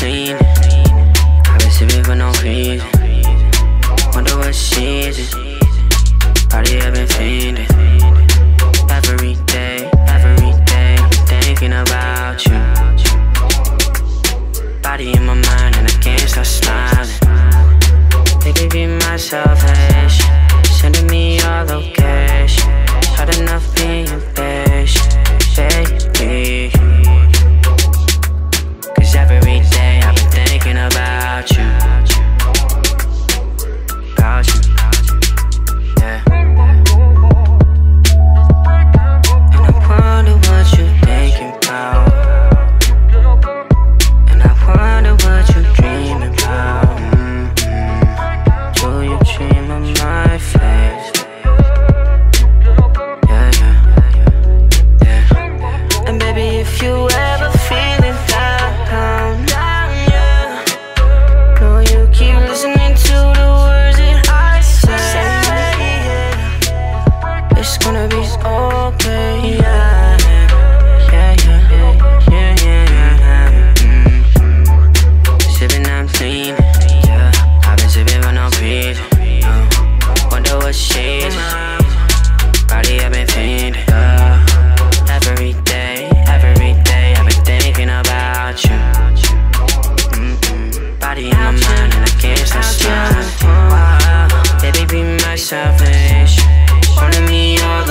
clean. I've been sipping for no reason. Wonder what season. Party I've been fiending. Every day, thinking about you. Body in my mind and I can't stop smiling. Baby, be my salvation. Sending me your location. Had enough being impatient, baby. Cause every day I've been thinking about you. About you, yeah. And I wonder what you're thinking about. And I wonder what you're dreaming about. Do you dream of my face? And baby, if you ever feeling down, yeah, know you keep listening to the words that I say. It's gonna be okay, yeah, Sipping, I'm clean, yeah. I've been sipping for no reason. Wonder what she's body I've been fiending. Every day, I've been thinking about you. Body in my mind and I can't stop smiling. Baby, be my salvation. Wanting me all